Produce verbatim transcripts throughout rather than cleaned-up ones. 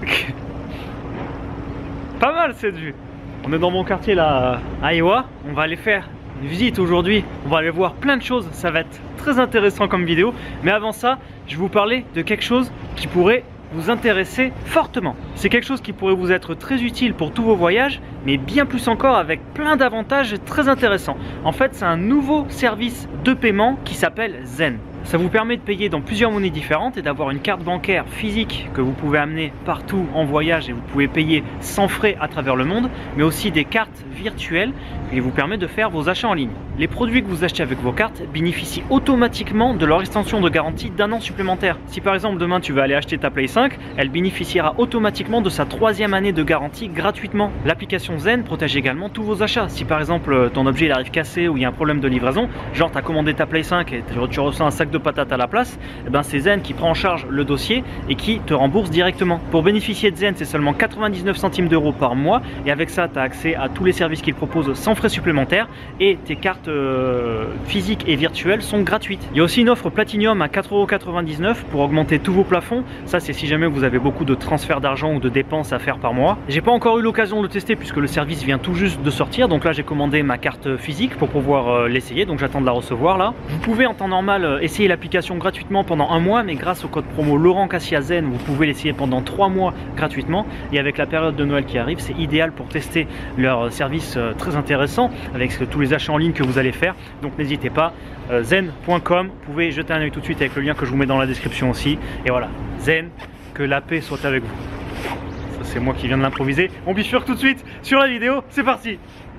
Pas mal cette vue. On est dans mon quartier là à Iowa. On va aller faire une visite aujourd'hui. On va aller voir plein de choses. Ça va être très intéressant comme vidéo. Mais avant ça, je vais vous parler de quelque chose qui pourrait vous intéresser fortement. C'est quelque chose qui pourrait vous être très utile pour tous vos voyages, mais bien plus encore avec plein d'avantages très intéressants. En fait, c'est un nouveau service de paiement qui s'appelle Zen. Ça vous permet de payer dans plusieurs monnaies différentes et d'avoir une carte bancaire physique que vous pouvez amener partout en voyage et vous pouvez payer sans frais à travers le monde, mais aussi des cartes virtuelles qui vous permettent de faire vos achats en ligne. Les produits que vous achetez avec vos cartes bénéficient automatiquement de leur extension de garantie d'un an supplémentaire. Si par exemple demain tu vas aller acheter ta Play cinq, elle bénéficiera automatiquement de sa troisième année de garantie gratuitement. L'application Zen protège également tous vos achats. Si par exemple ton objet il arrive cassé ou il y a un problème de livraison, genre tu as commandé ta Play cinq et tu reçois un sac de patates à la place, et ben c'est Zen qui prend en charge le dossier et qui te rembourse directement. Pour bénéficier de Zen, c'est seulement quatre-vingt-dix-neuf centimes d'euros par mois et avec ça tu as accès à tous les services qu'il propose sans frais supplémentaires et tes cartes euh, physiques et virtuelles sont gratuites. Il y a aussi une offre Platinum à quatre euros quatre-vingt-dix-neuf pour augmenter tous vos plafonds. Ça c'est si jamais vous avez beaucoup de transferts d'argent ou de dépenses à faire par mois. J'ai pas encore eu l'occasion de le tester puisque le service vient tout juste de sortir, donc là j'ai commandé ma carte physique pour pouvoir euh, l'essayer, donc j'attends de la recevoir là. Vous pouvez en temps normal euh, essayer l'application gratuitement pendant un mois, mais grâce au code promo Laurent Cassia Zen, vous pouvez l'essayer pendant trois mois gratuitement. Et avec la période de Noël qui arrive, c'est idéal pour tester leur service euh, très intéressant avec tous les achats en ligne que vous allez faire. Donc n'hésitez pas, euh, zen point com, vous pouvez jeter un œil tout de suite avec le lien que je vous mets dans la description aussi. Et voilà, Zen, que la paix soit avec vous. Ça c'est moi qui viens de l'improviser. On bifurque tout de suite sur la vidéo, c'est parti.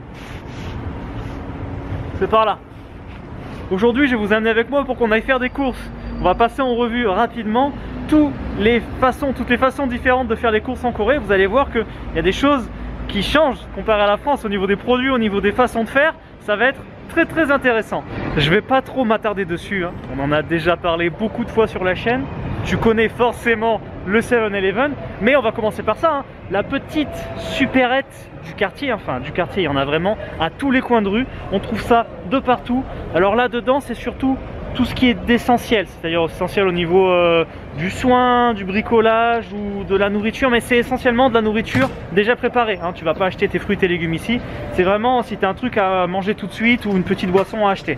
C'est par là. Aujourd'hui, je vais vous amener avec moi pour qu'on aille faire des courses. On va passer en revue rapidement toutes les façons, toutes les façons différentes de faire les courses en Corée. Vous allez voir qu'il y a des choses qui changent comparé à la France au niveau des produits, au niveau des façons de faire. Ça va être très très intéressant. Je vais pas trop m'attarder dessus, hein. On en a déjà parlé beaucoup de fois sur la chaîne. Tu connais forcément le seven eleven, mais on va commencer par ça, hein. La petite supérette du quartier, enfin du quartier, il y en a vraiment à tous les coins de rue. On trouve ça de partout. Alors là dedans, c'est surtout tout ce qui est d'essentiel, c'est-à-dire essentiel au niveau euh, du soin, du bricolage ou de la nourriture, mais c'est essentiellement de la nourriture déjà préparée, hein. Tu vas pas acheter tes fruits et légumes ici, c'est vraiment si tu as un truc à manger tout de suite ou une petite boisson à acheter.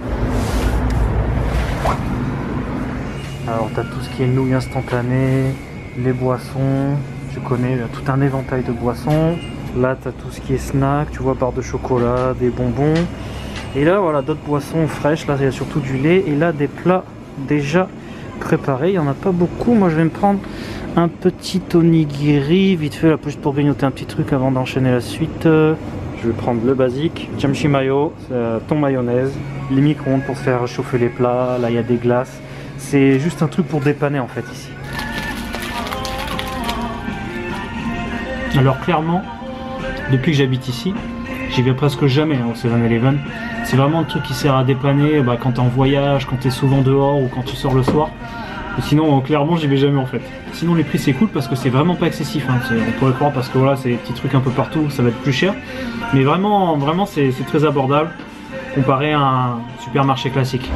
Alors tu as tout ce qui est nouilles instantanées, les boissons, tu connais tout un éventail de boissons. Là tu as tout ce qui est snack, tu vois, barres de chocolat, des bonbons. Et là voilà, d'autres boissons fraîches, là il y a surtout du lait. Et là des plats déjà préparés, il n'y en a pas beaucoup. Moi je vais me prendre un petit onigiri, vite fait là, juste pour grignoter un petit truc avant d'enchaîner la suite. Je vais prendre le basique, Jamshi Mayo, thon mayonnaise, les micro-ondes pour faire réchauffer les plats. Là il y a des glaces, c'est juste un truc pour dépanner en fait ici. Alors clairement, depuis que j'habite ici, j'y vais presque jamais hein, au seven eleven. C'est vraiment le truc qui sert à dépanner bah, quand tu es en voyage, quand tu es souvent dehors ou quand tu sors le soir. Et sinon, clairement, j'y vais jamais en fait. Sinon, les prix c'est cool parce que c'est vraiment pas excessif. Hein. On pourrait croire parce que voilà, c'est des petits trucs un peu partout, ça va être plus cher. Mais vraiment, vraiment c'est très abordable comparé à un supermarché classique.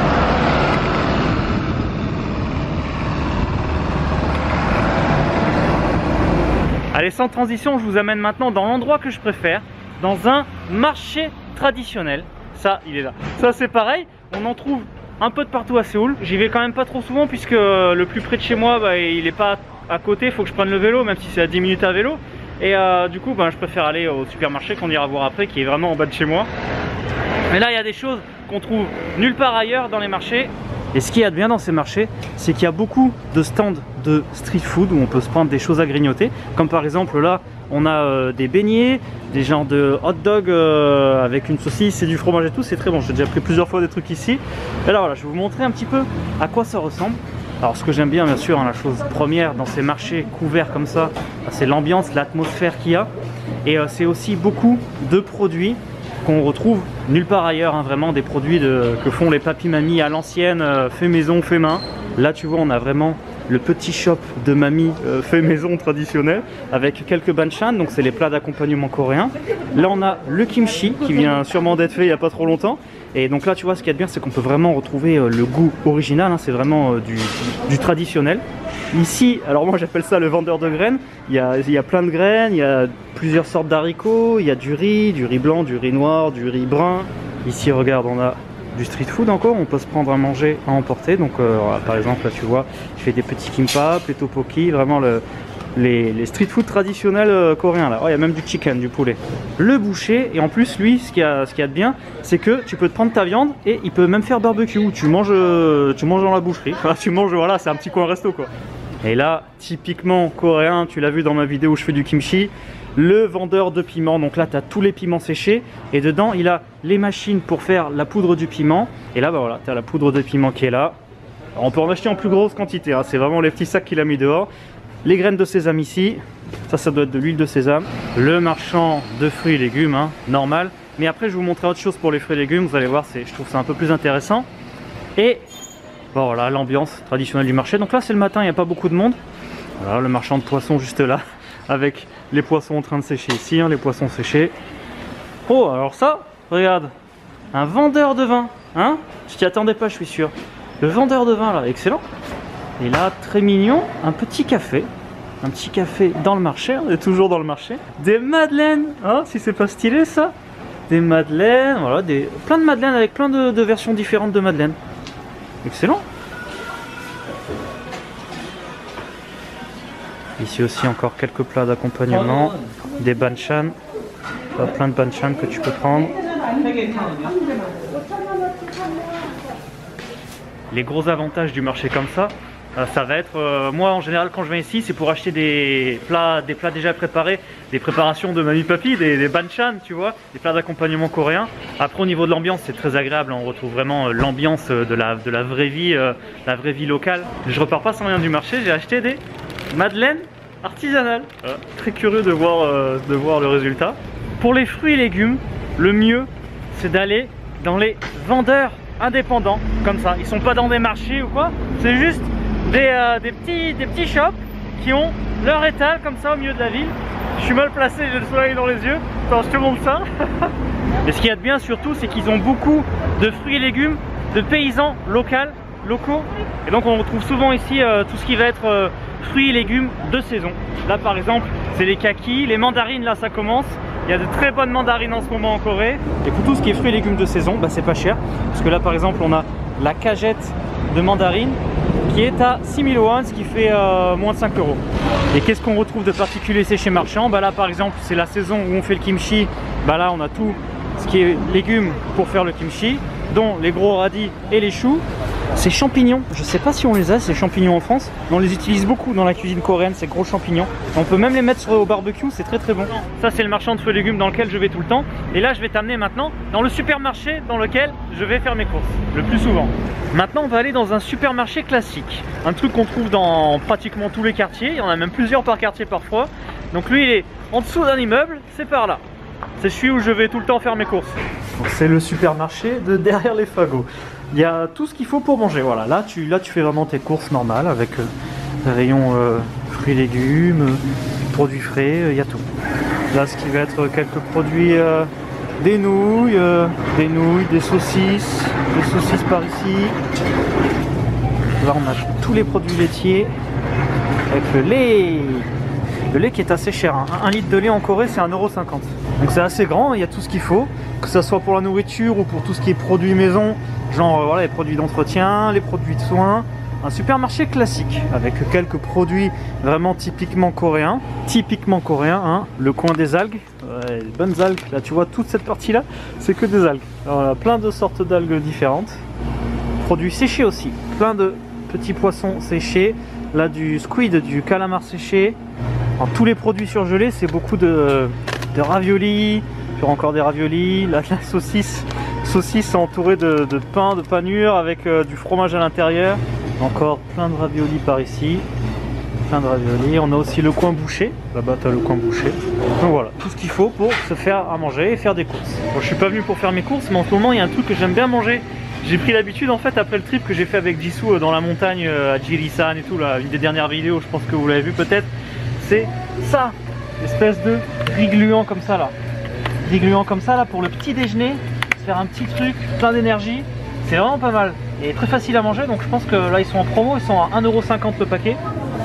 Allez, sans transition, je vous amène maintenant dans l'endroit que je préfère, dans un marché traditionnel. Ça, il est là. Ça, c'est pareil, on en trouve un peu de partout à Séoul. J'y vais quand même pas trop souvent puisque le plus près de chez moi, bah, il est pas à côté, il faut que je prenne le vélo, même si c'est à dix minutes à vélo. Et euh, du coup, bah, je préfère aller au supermarché qu'on ira voir après, qui est vraiment en bas de chez moi. Mais là, il y a des choses qu'on trouve nulle part ailleurs dans les marchés. Et ce qu'il y a de bien dans ces marchés, c'est qu'il y a beaucoup de stands de street food où on peut se prendre des choses à grignoter. Comme par exemple là, on a euh, des beignets, des genres de hot dog euh, avec une saucisse et du fromage et tout. C'est très bon, j'ai déjà pris plusieurs fois des trucs ici. Et là voilà, je vais vous montrer un petit peu à quoi ça ressemble. Alors ce que j'aime bien bien sûr, hein, la chose première dans ces marchés couverts comme ça, c'est l'ambiance, l'atmosphère qu'il y a. Et euh, c'est aussi beaucoup de produits qu'on retrouve nulle part ailleurs, hein, vraiment des produits de, que font les papis-mamies à l'ancienne, euh, fait maison, fait main. Là tu vois, on a vraiment le petit shop de mamie euh, fait maison traditionnel avec quelques banchan, donc c'est les plats d'accompagnement coréens. Là on a le kimchi qui vient sûrement d'être fait il n'y a pas trop longtemps. Et donc là tu vois, ce qu'il y a de bien, c'est qu'on peut vraiment retrouver euh, le goût original, hein, c'est vraiment euh, du, du traditionnel. Ici, alors moi j'appelle ça le vendeur de graines. Il y a, il y a plein de graines, il y a plusieurs sortes d'haricots, il y a du riz, du riz blanc, du riz noir, du riz brun. Ici regarde, on a du street food encore, on peut se prendre à manger, à emporter. Donc euh, par exemple là tu vois, je fais des petits kimbap, les tteokbokki, vraiment le, les, les street food traditionnels euh, coréens là. Oh, il y a même du chicken, du poulet. Le boucher, et en plus lui ce qu'il y a, ce qu'il y a de bien, c'est que tu peux te prendre ta viande et il peut même faire barbecue. Tu manges, tu manges dans la boucherie, enfin, tu manges, voilà, c'est un petit coin resto quoi. Et là, typiquement coréen, tu l'as vu dans ma vidéo où je fais du kimchi, le vendeur de piment. Donc là, tu as tous les piments séchés et dedans, il a les machines pour faire la poudre du piment. Et là, bah voilà, tu as la poudre de piment qui est là. Alors, on peut en acheter en plus grosse quantité, hein. C'est vraiment les petits sacs qu'il a mis dehors. Les graines de sésame ici, ça, ça doit être de l'huile de sésame. Le marchand de fruits et légumes, hein, normal. Mais après, je vais vous montrer autre chose pour les fruits et légumes. Vous allez voir, je trouve ça un peu plus intéressant. Et bon, voilà l'ambiance traditionnelle du marché. Donc là c'est le matin, il n'y a pas beaucoup de monde. Voilà le marchand de poissons juste là, avec les poissons en train de sécher ici, hein, les poissons séchés. Oh alors ça, regarde, un vendeur de vin, hein, je t'y attendais pas je suis sûr. Le vendeur de vin là, excellent. Et là très mignon, un petit café. Un petit café dans le marché, on est toujours dans le marché. Des madeleines, hein, si c'est pas stylé ça. Des madeleines, voilà, des... plein de madeleines avec plein de, de versions différentes de madeleines. Excellent. Ici aussi encore quelques plats d'accompagnement, des banchan, plein de banchan que tu peux prendre. Les gros avantages du marché comme ça, ça va être, euh, moi en général quand je viens ici c'est pour acheter des plats, des plats déjà préparés, des préparations de mamie papi, des, des banchan tu vois, des plats d'accompagnement coréens. Après au niveau de l'ambiance c'est très agréable, on retrouve vraiment l'ambiance de la, de la vraie vie, euh, la vraie vie locale. Je repars pas sans rien du marché, j'ai acheté des madeleines artisanales. Euh, très curieux de voir, euh, de voir le résultat. Pour les fruits et légumes, le mieux c'est d'aller dans les vendeurs indépendants comme ça. Ils sont pas dans des marchés ou quoi, c'est juste Des, euh, des, petits, des petits shops qui ont leur étal comme ça au milieu de la ville. Je suis mal placé, j'ai le soleil dans les yeux. Attends, je te montre ça. Et ce qu'il y a de bien surtout, c'est qu'ils ont beaucoup de fruits et légumes de paysans locaux, locaux. Et donc on retrouve souvent ici euh, tout ce qui va être euh, fruits et légumes de saison. Là par exemple, c'est les kakis, les mandarines, là ça commence. Il y a de très bonnes mandarines en ce moment en Corée. Et pour tout ce qui est fruits et légumes de saison, bah, c'est pas cher. Parce que là par exemple, on a la cagette de mandarine qui est à six mille won, ce qui fait euh, moins de cinq euros. Et qu'est-ce qu'on retrouve de particulier chez Marchand? Bah là par exemple c'est la saison où on fait le kimchi. Bah là on a tout ce qui est légumes pour faire le kimchi, dont les gros radis et les choux. Ces champignons, je sais pas si on les a ces champignons en France, mais on les utilise beaucoup dans la cuisine coréenne, ces gros champignons. On peut même les mettre sur, au barbecue, c'est très très bon. Ça c'est le marchand de fruits et légumes dans lequel je vais tout le temps. Et là je vais t'amener maintenant dans le supermarché dans lequel je vais faire mes courses, le plus souvent. Maintenant on va aller dans un supermarché classique, un truc qu'on trouve dans pratiquement tous les quartiers, il y en a même plusieurs par quartier parfois. Donc lui il est en dessous d'un immeuble, c'est par là. C'est celui où je vais tout le temps faire mes courses. C'est le supermarché de derrière les fagots. Il y a tout ce qu'il faut pour manger. Voilà, là tu, là, tu fais vraiment tes courses normales avec euh, des rayons euh, fruits et légumes, euh, produits frais, il euh, y a tout. Là, ce qui va être quelques produits, euh, des nouilles, euh, des nouilles, des saucisses, des saucisses par ici. Là, on a tous les produits laitiers avec le lait. Le lait qui est assez cher, hein. Un litre de lait en Corée c'est un euro cinquante. Donc c'est assez grand, il y a tout ce qu'il faut, que ce soit pour la nourriture ou pour tout ce qui est produits maison, genre euh, voilà, les produits d'entretien, les produits de soins. Un supermarché classique avec quelques produits vraiment typiquement coréens. Typiquement coréens, hein. Le coin des algues, ouais, les bonnes algues. Là tu vois toute cette partie là, c'est que des algues. Alors, on a plein de sortes d'algues différentes. Produits séchés aussi, plein de petits poissons séchés. Là du squid, du calamar séché. Alors, tous les produits surgelés, c'est beaucoup de, de raviolis, puis encore des raviolis, là de la saucisse, saucisse entourée de, de pain, de panure avec euh, du fromage à l'intérieur. Encore plein de raviolis par ici, plein de raviolis. On a aussi le coin bouché, là-bas tu as le coin bouché. Donc voilà, tout ce qu'il faut pour se faire à manger et faire des courses. Bon, je suis pas venu pour faire mes courses, mais en ce moment il y a un truc que j'aime bien manger. J'ai pris l'habitude en fait après le trip que j'ai fait avec Jisoo dans la montagne à Jirisan et tout, là, une des dernières vidéos, je pense que vous l'avez vu peut-être. C'est ça, espèce de riz gluant comme ça là. Riz gluant comme ça là pour le petit déjeuner, se faire un petit truc plein d'énergie, c'est vraiment pas mal. Et très facile à manger, donc je pense que là ils sont en promo, ils sont à un euro cinquante le paquet.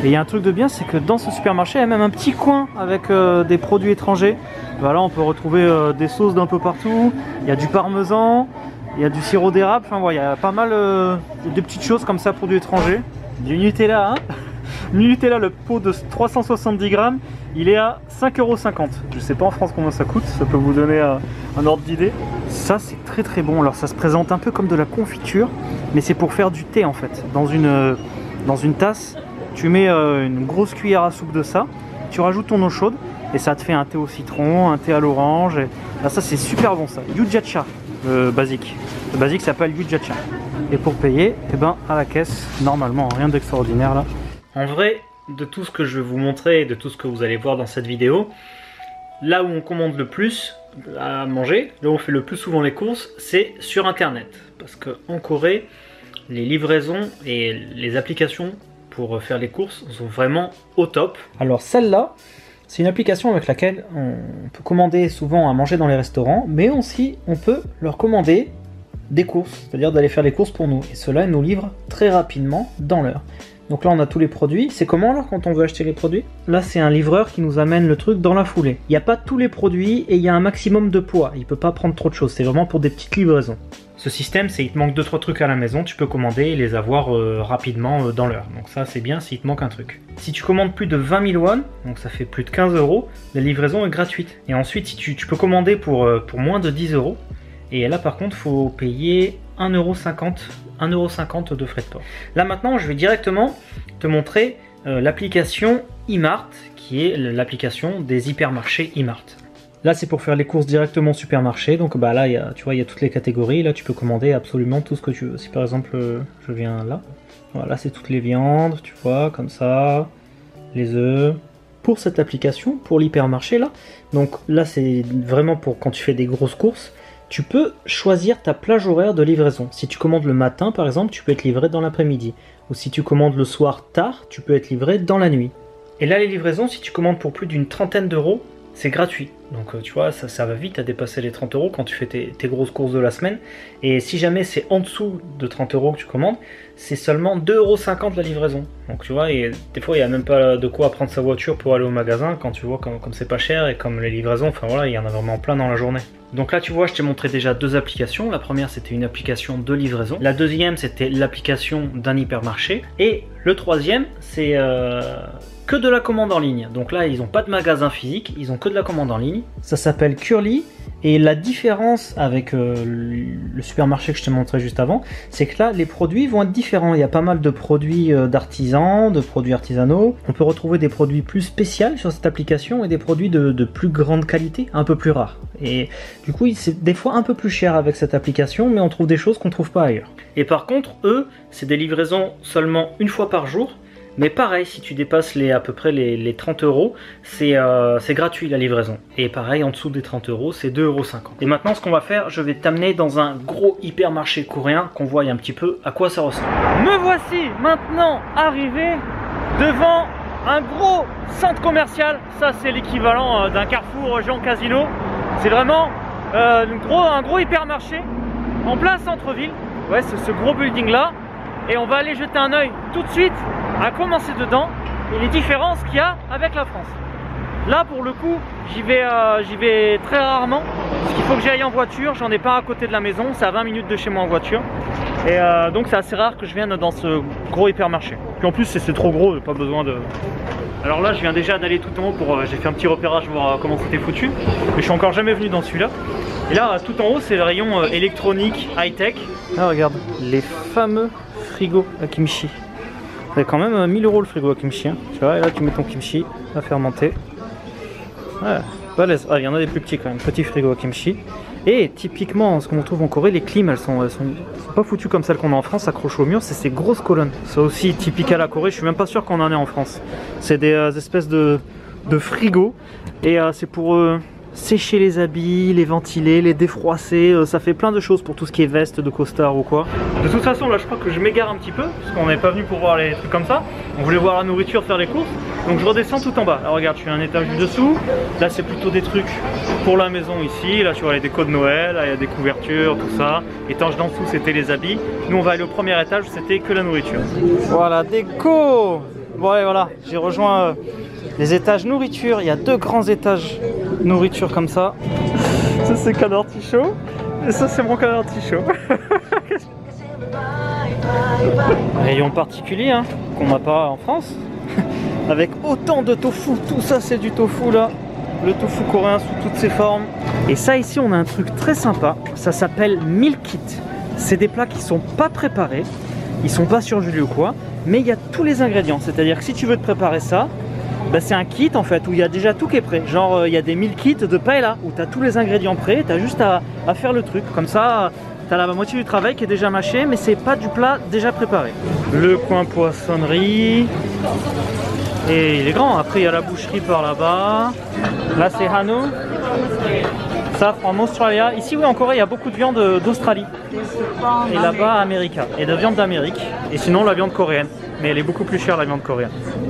Et il y a un truc de bien, c'est que dans ce supermarché, il y a même un petit coin avec euh, des produits étrangers. Voilà, on peut retrouver euh, des sauces d'un peu partout. Il y a du parmesan, il y a du sirop d'érable. Enfin, voilà, il y a pas mal euh, de petites choses comme ça, produits étrangers. Du Nutella, hein. Nutella, le pot de trois cent soixante-dix grammes, il est à cinq euros cinquante. Je sais pas en France combien ça coûte, ça peut vous donner euh, un ordre d'idée. Ça, c'est très très bon. Alors, ça se présente un peu comme de la confiture, mais c'est pour faire du thé en fait. Dans une, euh, dans une tasse, tu mets euh, une grosse cuillère à soupe de ça, tu rajoutes ton eau chaude et ça te fait un thé au citron, un thé à l'orange. Et... Là, ça, c'est super bon ça. Yujacha, le basique. Le basique s'appelle Yujacha. Et pour payer, eh ben, à la caisse, normalement, rien d'extraordinaire là. En vrai, de tout ce que je vais vous montrer et de tout ce que vous allez voir dans cette vidéo, là où on commande le plus à manger, là où on fait le plus souvent les courses, c'est sur internet. Parce qu'en Corée, les livraisons et les applications pour faire les courses sont vraiment au top. Alors celle-là, c'est une application avec laquelle on peut commander souvent à manger dans les restaurants, mais aussi on peut leur commander des courses, c'est-à-dire d'aller faire les courses pour nous. Et cela nous livre très rapidement dans l'heure. Donc là on a tous les produits. C'est comment alors quand on veut acheter les produits? Là c'est un livreur qui nous amène le truc dans la foulée. Il n'y a pas tous les produits et il y a un maximum de poids. Il ne peut pas prendre trop de choses, c'est vraiment pour des petites livraisons. Ce système, c'est il te manque deux trois trucs à la maison, tu peux commander et les avoir euh, rapidement euh, dans l'heure. Donc ça c'est bien s'il te manque un truc. Si tu commandes plus de vingt mille won, donc ça fait plus de quinze euros, la livraison est gratuite. Et ensuite si tu, tu peux commander pour, euh, pour moins de dix euros. Et là par contre il faut payer un euro cinquante de frais de port. Là maintenant je vais directement te montrer euh, l'application eMart, qui est l'application des hypermarchés eMart. Là c'est pour faire les courses directement au supermarché, donc bah là y a, tu vois il y a toutes les catégories, là tu peux commander absolument tout ce que tu veux. Si par exemple euh, je viens là, voilà c'est toutes les viandes, tu vois, comme ça, les œufs. Pour cette application, pour l'hypermarché là, donc là c'est vraiment pour quand tu fais des grosses courses. Tu peux choisir ta plage horaire de livraison. Si tu commandes le matin par exemple, tu peux être livré dans l'après-midi. Ou si tu commandes le soir tard, tu peux être livré dans la nuit. Et là les livraisons, si tu commandes pour plus d'une trentaine d'euros, c'est gratuit. Donc tu vois, ça, ça va vite à dépasser les trente euros quand tu fais tes, tes grosses courses de la semaine. Et si jamais c'est en dessous de trente euros que tu commandes, c'est seulement deux euros cinquante la livraison. Donc tu vois, et des fois il n'y a même pas de quoi prendre sa voiture pour aller au magasin quand tu vois comme comme c'est pas cher et comme les livraisons, enfin voilà, il y en a vraiment plein dans la journée. Donc là tu vois, je t'ai montré déjà deux applications. La première c'était une application de livraison. La deuxième c'était l'application d'un hypermarché. Et le troisième c'est euh, que de la commande en ligne. Donc là ils n'ont pas de magasin physique, ils ont que de la commande en ligne. Ça s'appelle Kurly. Et la différence avec euh, le supermarché que je t'ai montré juste avant, c'est que là, les produits vont être différents. Il y a pas mal de produits euh, d'artisans, de produits artisanaux. On peut retrouver des produits plus spéciaux sur cette application et des produits de, de plus grande qualité, un peu plus rares. Et du coup, c'est des fois un peu plus cher avec cette application, mais on trouve des choses qu'on ne trouve pas ailleurs. Et par contre, eux, c'est des livraisons seulement une fois par jour. Mais pareil, si tu dépasses les, à peu près les, les trente euros, c'est euh, gratuit la livraison. Et pareil, en dessous des trente euros, c'est deux euros cinquante. Et maintenant, ce qu'on va faire, je vais t'amener dans un gros hypermarché coréen, qu'on voit un petit peu à quoi ça ressemble. Me voici maintenant arrivé devant un gros centre commercial. Ça, c'est l'équivalent d'un Carrefour Jean Casino. C'est vraiment euh, un, gros, un gros hypermarché en plein centre-ville. Ouais, c'est ce gros building là. Et on va aller jeter un œil tout de suite à commencer dedans et les différences qu'il y a avec la France. Là pour le coup j'y vais, euh, j'y vais très rarement parce qu'il faut que j'aille en voiture, j'en ai pas à côté de la maison, c'est à vingt minutes de chez moi en voiture. Et euh, donc c'est assez rare que je vienne dans ce gros hypermarché. Puis en plus c'est trop gros, pas besoin de... Alors là je viens déjà d'aller tout en haut pour... Euh, j'ai fait un petit repérage voir euh, comment c'était foutu. Mais je suis encore jamais venu dans celui-là. Et là tout en haut c'est le rayon euh, électronique, high-tech. Là regarde, les fameux frigos à kimchi. C'est quand même mille euros le frigo à kimchi, hein. Tu vois, et là tu mets ton kimchi à fermenter. Ouais, balèze. Ah, il y en a des plus petits quand même, petit frigo à kimchi. Et typiquement, ce qu'on trouve en Corée, les clims, elles sont, elles sont, elles sont pas foutues comme celles qu'on a en France, accrochées au mur, c'est ces grosses colonnes. Ça aussi, typique à la Corée, je suis même pas sûr qu'on en ait en France. C'est des euh, espèces de, de frigos, et euh, c'est pour... Euh, sécher les habits, les ventiler, les défroisser, euh, ça fait plein de choses pour tout ce qui est veste de costard ou quoi. De toute façon là je crois que je m'égare un petit peu parce qu'on n'est pas venu pour voir les trucs comme ça. On voulait voir la nourriture, faire les courses, donc je redescends tout en bas. Là regarde, je suis à un étage du dessous, là c'est plutôt des trucs pour la maison ici, là tu vois les décos de Noël, là il y a des couvertures, tout ça. Étage d'en dessous c'était les habits, nous on va aller au premier étage, c'était que la nourriture. Voilà, déco. Ouais, voilà, j'ai rejoint euh, les étages nourriture. Il y a deux grands étages nourriture comme ça. Ça c'est canard tichot et ça c'est mon canard tichot. Rayon particulier hein, qu'on n'a pas en France. Avec autant de tofu, tout ça c'est du tofu là. Le tofu coréen sous toutes ses formes. Et ça ici on a un truc très sympa, ça s'appelle meal kit. C'est des plats qui sont pas préparés, ils sont pas surgelés ou quoi, mais il y a tous les ingrédients. C'est-à-dire que si tu veux te préparer ça, bah c'est un kit en fait où il y a déjà tout qui est prêt. Genre euh, il y a des meal kits de paella où tu as tous les ingrédients prêts, tu as juste à, à faire le truc. Comme ça, tu as la moitié du travail qui est déjà mâché, mais c'est pas du plat déjà préparé. Le coin poissonnerie. Et il est grand, après il y a la boucherie par là-bas. Là c'est Hanu. Ça en Australie. Ici oui en Corée il y a beaucoup de viande d'Australie. Et là-bas América. Et de viande d'Amérique. Et sinon la viande coréenne. Mais elle est beaucoup plus chère la viande coréenne.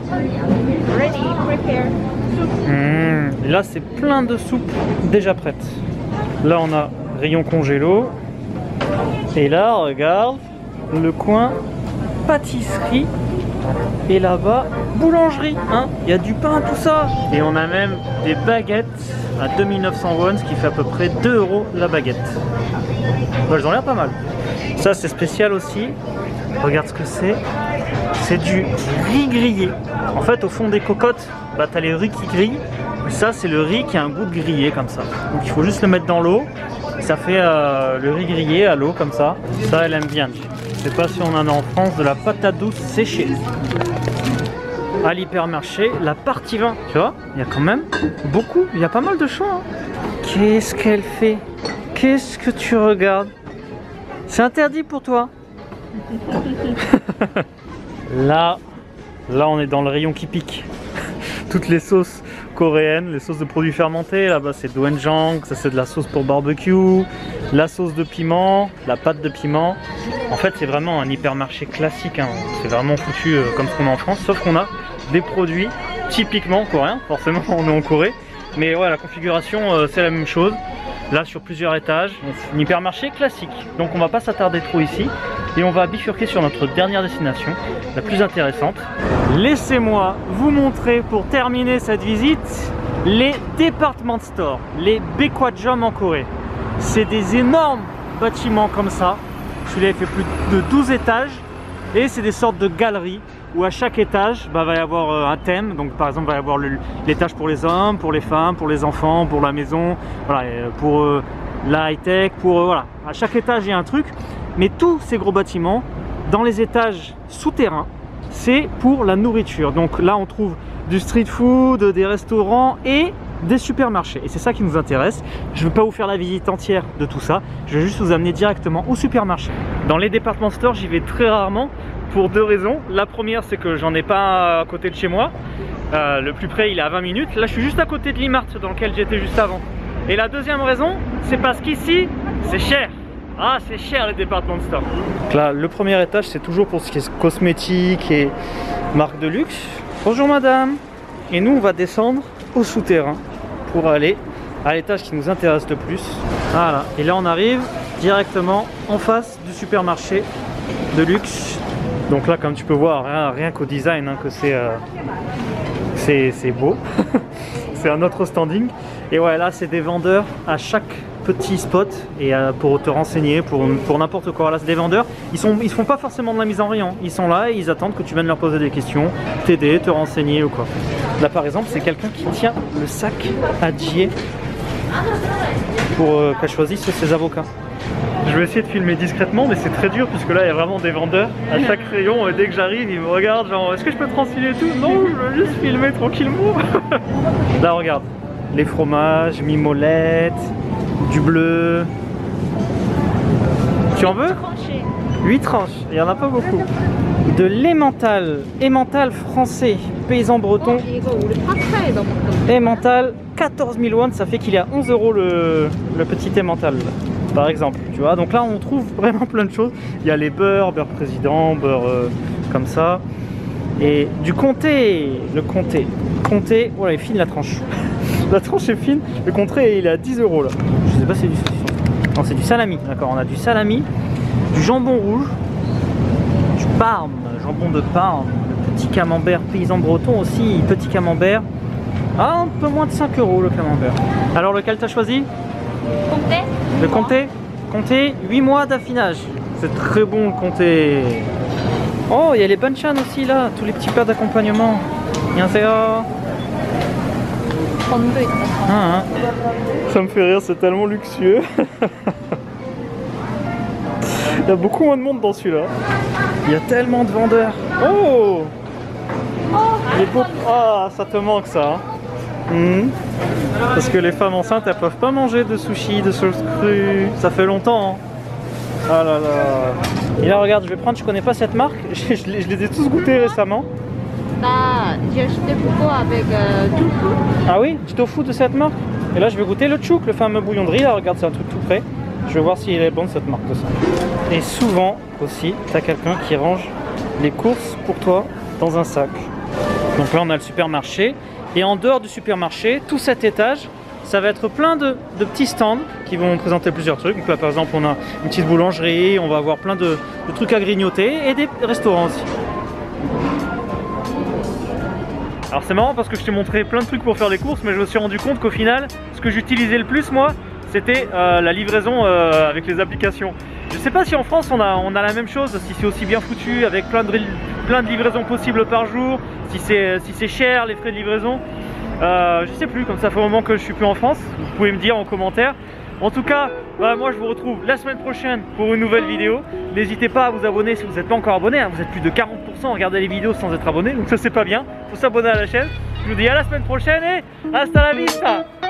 Mmh. Et là c'est plein de soupes déjà prêtes. Là on a rayon congélo. Et là regarde le coin pâtisserie. Et là-bas, boulangerie, hein. Il y a du pain, tout ça. Et on a même des baguettes à deux mille neuf cents won, ce qui fait à peu près deux euros la baguette. Bah, elles ont l'air pas mal. Ça, c'est spécial aussi. Regarde ce que c'est. C'est du riz grillé. En fait, au fond des cocottes, bah, tu as les riz qui grillent. Ça, c'est le riz qui a un goût de grillé, comme ça. Donc, il faut juste le mettre dans l'eau. Ça fait euh, le riz grillé à l'eau, comme ça. Ça, elle aime bien. Je sais pas si on en a en France, de la patate douce séchée. À l'hypermarché, la partie vin, tu vois, il y a quand même beaucoup, il y a pas mal de choix. Hein. Qu'est-ce qu'elle fait? Qu'est-ce que tu regardes? C'est interdit pour toi. Là, là on est dans le rayon qui pique. Toutes les sauces coréennes, les sauces de produits fermentés, là-bas c'est doenjang, ça c'est de la sauce pour barbecue, la sauce de piment, la pâte de piment. En fait c'est vraiment un hypermarché classique, hein. C'est vraiment foutu euh, comme ce qu'on a en France, sauf qu'on a des produits typiquement coréens, forcément on est en Corée, mais ouais la configuration euh, c'est la même chose. Là sur plusieurs étages, c'est un hypermarché classique, donc on va pas s'attarder trop ici. Et on va bifurquer sur notre dernière destination, la plus intéressante. Laissez-moi vous montrer pour terminer cette visite les department stores, les Baekwajom en Corée. C'est des énormes bâtiments comme ça. Celui-là il fait plus de douze étages et c'est des sortes de galeries où à chaque étage bah, va y avoir un thème. Donc par exemple il va y avoir l'étage pour les hommes, pour les femmes, pour les enfants, pour la maison, voilà, pour euh, la high-tech, pour euh, voilà. À chaque étage il y a un truc. Mais tous ces gros bâtiments, dans les étages souterrains, c'est pour la nourriture. Donc là, on trouve du street food, des restaurants et des supermarchés. Et c'est ça qui nous intéresse. Je ne vais pas vous faire la visite entière de tout ça. Je vais juste vous amener directement au supermarché. Dans les department stores, j'y vais très rarement pour deux raisons. La première, c'est que j'en ai pas à côté de chez moi. Euh, le plus près, il est à vingt minutes. Là, je suis juste à côté de l'E-Mart dans lequel j'étais juste avant. Et la deuxième raison, c'est parce qu'ici, c'est cher. Ah, c'est cher les department stores. Donc là, le premier étage, c'est toujours pour ce qui est cosmétique et marque de luxe. Bonjour madame. Et nous, on va descendre au souterrain pour aller à l'étage qui nous intéresse le plus. Voilà. Et là, on arrive directement en face du supermarché de luxe. Donc là, comme tu peux voir, rien, rien qu'au design, hein, que c'est euh, c'est beau. C'est un autre standing. Et ouais, là, c'est des vendeurs à chaque petit spot et euh, pour te renseigner pour, pour n'importe quoi. Là c'est des vendeurs, ils sont ils font pas forcément de la mise en rayon, ils sont là et ils attendent que tu viennes leur poser des questions, t'aider, te renseigner ou quoi. Là par exemple c'est quelqu'un qui tient le sac à Jie pour euh, qu'a choisi ses avocats. Je vais essayer de filmer discrètement mais c'est très dur puisque là il y a vraiment des vendeurs à chaque rayon et dès que j'arrive ils me regardent genre est-ce que je peux te renseigner et tout? Non, je veux juste filmer tranquillement. Là regarde, les fromages, mimolette, du bleu. Tu en veux? huit tranches, il n'y en a pas beaucoup. De l'emmental, emmental français, paysan breton. Emmental, quatorze mille won, ça fait qu'il est à onze euros le, le petit emmental, par exemple. Tu vois, donc là on trouve vraiment plein de choses. Il y a les beurres, beurre président, beurre euh, comme ça. Et du comté, le comté. Comté, voilà, il est fine la tranche. La tranche est fine, le comté il est à dix euros là. Je sais pas si c'est du... Non, c'est du salami, d'accord, on a du salami, du jambon rouge, du parme, jambon de Parme, petit camembert paysan breton aussi, petit camembert. Ah, un peu moins de cinq euros le camembert. Alors lequel t'as choisi? Comté. Le comté. Comté, huit mois d'affinage. C'est très bon le comté. Oh, il y a les banchan aussi là, tous les petits plats d'accompagnement. 안녕하세요. 건도 있다. Ah, hein. Ça me fait rire, c'est tellement luxueux. Il y a beaucoup moins de monde dans celui-là. Il y a tellement de vendeurs. Oh, il est beau. Ah, ça te manque ça. Mmh. Parce que les femmes enceintes, elles peuvent pas manger de sushi, de sauce crue. Ça fait longtemps. Hein. Ah là là. Et là, regarde, je vais prendre, je connais pas cette marque. Je, je, les, je les ai tous goûtés récemment. Bah, j'ai acheté beaucoup avec euh, tofu. Ah oui, du tofu de cette marque. Et là, je vais goûter le chouk, le fameux bouillon de riz. Là, regarde, c'est un truc tout prêt. Je vais voir s'il est bon de cette marque de ça. Et souvent aussi, tu as quelqu'un qui range les courses pour toi dans un sac. Donc là, on a le supermarché. Et en dehors du supermarché, tout cet étage, ça va être plein de, de petits stands qui vont présenter plusieurs trucs. Donc là, par exemple, on a une petite boulangerie, on va avoir plein de, de trucs à grignoter et des restaurants aussi. Alors c'est marrant parce que je t'ai montré plein de trucs pour faire les courses, mais je me suis rendu compte qu'au final, ce que j'utilisais le plus, moi, c'était euh, la livraison euh, avec les applications. Je sais pas si en France on a, on a la même chose, si c'est aussi bien foutu avec plein de, plein de livraisons possibles par jour, si c'est si c'est cher les frais de livraison. Euh, je sais plus, comme ça fait un moment que je suis plus en France, vous pouvez me dire en commentaire. En tout cas, bah, moi je vous retrouve la semaine prochaine pour une nouvelle vidéo. N'hésitez pas à vous abonner si vous n'êtes pas encore abonné, hein. Vous êtes plus de quarante pour cent à regarder les vidéos sans être abonné, donc ça c'est pas bien, faut s'abonner à la chaîne. Je vous dis à la semaine prochaine et hasta la vista.